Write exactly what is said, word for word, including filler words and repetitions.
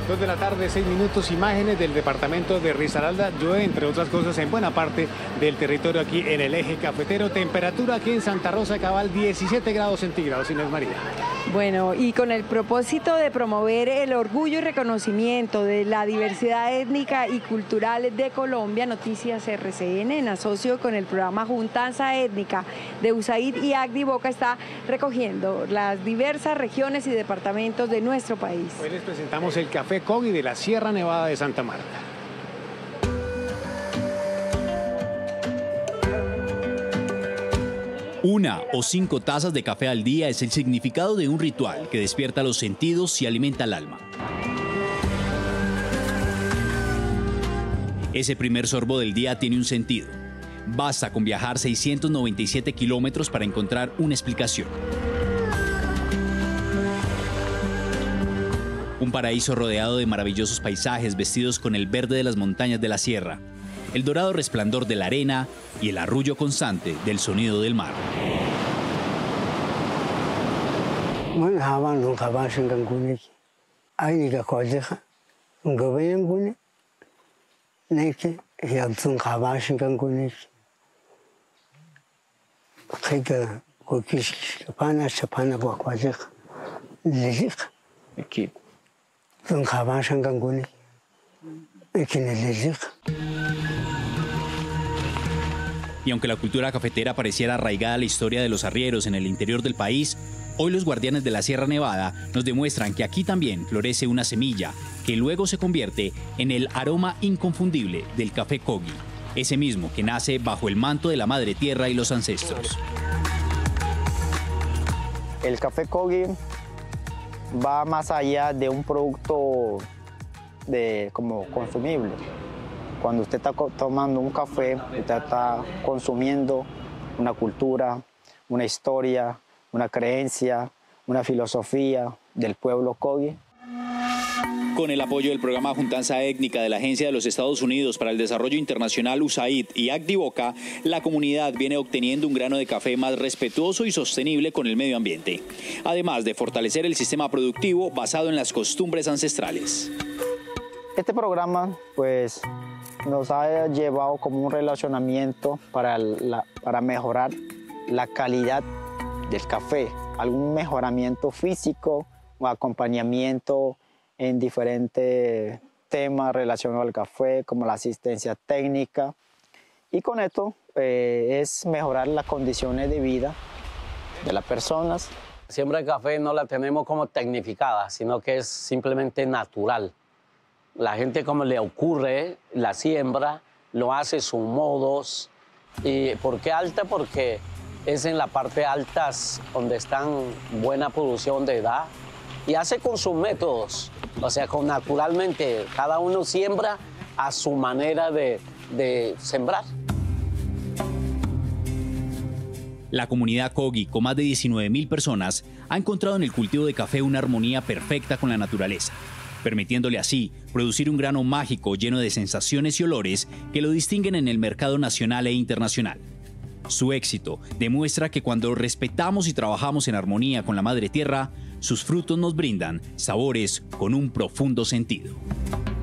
Dos de la tarde, seis minutos, imágenes del departamento de Risaralda. Llueve, entre otras cosas, en buena parte del territorio aquí en el eje cafetero. Temperatura aquí en Santa Rosa de Cabal, diecisiete grados centígrados, Inés María. Bueno, y con el propósito de promover el orgullo y reconocimiento de la diversidad étnica y cultural de Colombia, Noticias R C N, en asocio con el programa Juntanza Étnica de USAID y Acdivoca, está recogiendo las diversas regiones y departamentos de nuestro país. Hoy les presentamos el café Cogui de la Sierra Nevada de Santa Marta. Una o cinco tazas de café al día es el significado de un ritual que despierta los sentidos y alimenta el alma. Ese primer sorbo del día tiene un sentido. Basta con viajar seiscientos noventa y siete kilómetros para encontrar una explicación. Un paraíso rodeado de maravillosos paisajes vestidos con el verde de las montañas de la sierra, el dorado resplandor de la arena y el arrullo constante del sonido del mar. Y aunque la cultura cafetera pareciera arraigada a la historia de los arrieros en el interior del país, hoy los guardianes de la Sierra Nevada nos demuestran que aquí también florece una semilla que luego se convierte en el aroma inconfundible del café Cogui, ese mismo que nace bajo el manto de la madre tierra y los ancestros. El café Cogui va más allá de un producto de, como consumible. Cuando usted está tomando un café, usted está consumiendo una cultura, una historia, una creencia, una filosofía del pueblo Cogui. Con el apoyo del programa Juntanza Étnica de la Agencia de los Estados Unidos para el Desarrollo Internacional USAID y Acdivoca, la comunidad viene obteniendo un grano de café más respetuoso y sostenible con el medio ambiente, además de fortalecer el sistema productivo basado en las costumbres ancestrales. Este programa pues, nos ha llevado como un relacionamiento para, la, para mejorar la calidad del café, algún mejoramiento físico o acompañamiento en diferentes temas relacionados al café, como la asistencia técnica. Y con esto eh, es mejorar las condiciones de vida de las personas. Siembra de café no la tenemos como tecnificada, sino que es simplemente natural. La gente como le ocurre, la siembra, lo hace a sus modos. ¿Y por qué alta? Porque es en la parte altas donde están buena producción de edad y hace con sus métodos, o sea, con naturalmente, cada uno siembra a su manera de, de sembrar. La comunidad Cogui, con más de diecinueve mil personas, ha encontrado en el cultivo de café una armonía perfecta con la naturaleza, permitiéndole así producir un grano mágico lleno de sensaciones y olores que lo distinguen en el mercado nacional e internacional. Su éxito demuestra que cuando respetamos y trabajamos en armonía con la madre tierra, sus frutos nos brindan sabores con un profundo sentido.